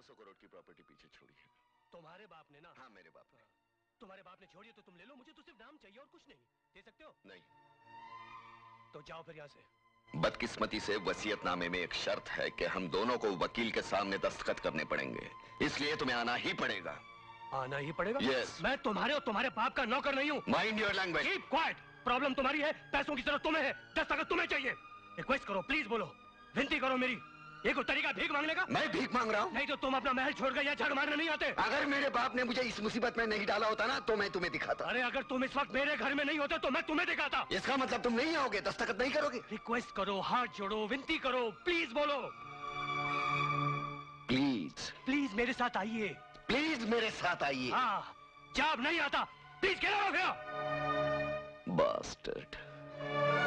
500 करोड़ की प्रॉपर्टी पीछे छोड़ी है। तुम्हारे बाप ने ना? हाँ, मेरे बाप ने। तुम्हारे बाप ने छोड़ी तो तुम ले लो, मुझे तो सिर्फ नाम चाहिए और कुछ नहीं। दे सकते हो? नहीं। तो जाओ फिर यहाँ से। बदकिस्मती से वसीयतनामे में एक शर्त है कि हम दोनों को वकील के सामने दस्तखत करने पड़ेंगे, इसलिए तुम्हें आना ही पड़ेगा। आना ही पड़ेगा? यस। मैं तुम्हारे और तुम्हारे बाप का नौकर नहीं हूँ। Mind your language. Keep quiet. Problem तुम्हारी है, पैसों की जरूरत तुम्हें है, दस्तखत तुम्हें चाहिए। रिक्वेस्ट करो, प्लीज बोलो, विनती करो मेरी। ये कोई तरीका भीख मांगने का? मैं भीख मांग रहा हूँ? नहीं तो तुम अपना महल छोड़कर यहाँ झाड़ मारने नहीं आते। अगर मेरे बाप ने मुझे इस मुसीबत में नहीं डाला होता ना तो मैं तुम्हें दिखाता। अरे अगर तुम इस वक्त मेरे घर में नहीं होते तो मैं तुम्हें दिखाता। इसका मतलब तुम नहीं आओगे, दस्तखत नहीं करोगे? रिक्वेस्ट करो, हाथ जोड़ो, विनती करो, प्लीज बोलो। प्लीज। प्लीज मेरे साथ आइए। प्लीज मेरे साथ आइए। हाँ, जब नहीं आता please get out of here. Bastard.